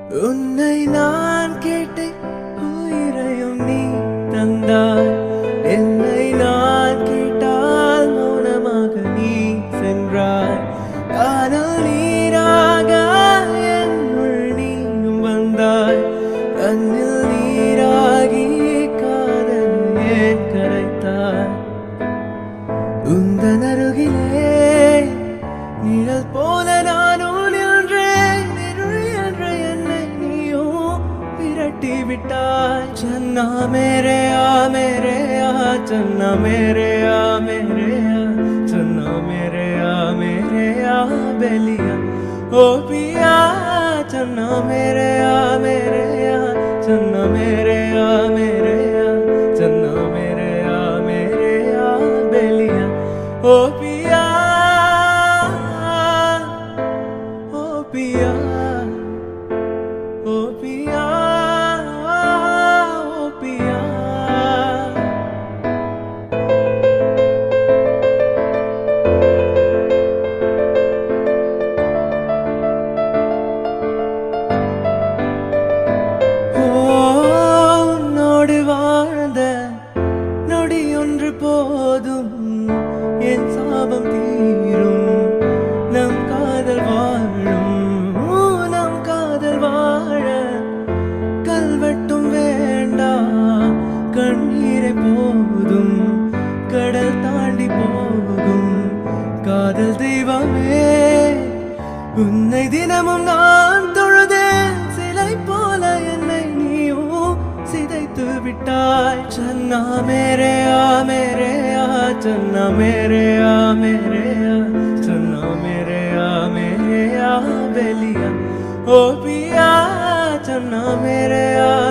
உன்னை நான் கேட்டேன், உயிரையும் நீ தந்தாய். என்னை நான் கேட்டால் மௌனமாக நீ சென்றாய். காதல் நீராக என்னுள் நீயும் வந்தாய். கண்ணில் நீராகி காதல் ஏன் கரைத்தாய்? உந்தன் அருகிலே நிழல் போல நானும் நின்றேன். இருள் என்ற என்னை நீயும் விரட்டி விட்டாய். चन्ना मेरे आ चन्ना मेरे आ चन्ना मेरे आ बेलिया ओ पिया. चन्ना मेरे आ चन्ना मेरे आ चन्ना मेरे आ बेलिया ओ पिया ओ पिया ओ पिया ओ पिया. உன்னோடு வாழ்ந்த நொடி ஒன்று போதும், என் சாபம் தீரும். நம் காதல் வாழும், நம் காதல் வாழ கல்வெட்டும் வேண்டாம். கண்ணீரை போதும், கடல் தாண்டி போகும். காதல் தெய்வமே, உன்னை தினமும் நான் தொழுதேன். சிலை போல என்னை நீயும் சிதைத்து விட்டாய். चन्ना मेरे आ चन्ना मेरे आ चन्ना मेरे आ बेलिया ओ पिया. चन्ना मेरे आ